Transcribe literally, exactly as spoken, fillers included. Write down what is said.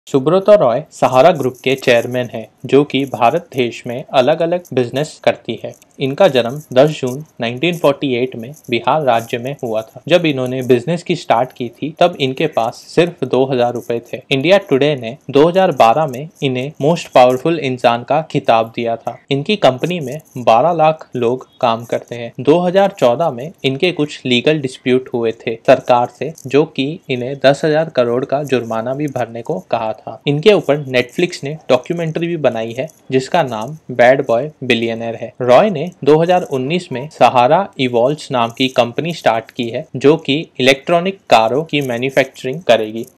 Subrata Roy Sahara group के chairman हैं, जो कि भारत देश में अलग अलग बिजनेस करती है। इनका जन्म दस जून उन्नीस सौ अड़तालीस में बिहार राज्य में हुआ था। जब इन्होंने बिजनेस की स्टार्ट की थी तब इनके पास सिर्फ दो हजार रुपए थे। इंडिया टुडे ने दो हजार बारह में इन्हें मोस्ट पावरफुल इंसान का खिताब दिया था। इनकी कंपनी में बारह लाख लोग काम करते हैं। दो हजार चौदह में इनके कुछ लीगल डिस्प्यूट हुए थे सरकार से, जो कि इन्हें दस हजार करोड़ का जुर्माना भी भरने को कहा था। इनके ऊपर नेटफ्लिक्स ने डॉक्यूमेंट्री भी बनाई है जिसका नाम बैड बॉय बिलियनर है। रॉय ने दो हजार उन्नीस में सहारा इवॉल्व्स नाम की कंपनी स्टार्ट की है, जो कि इलेक्ट्रॉनिक कारों की मैन्युफैक्चरिंग करेगी।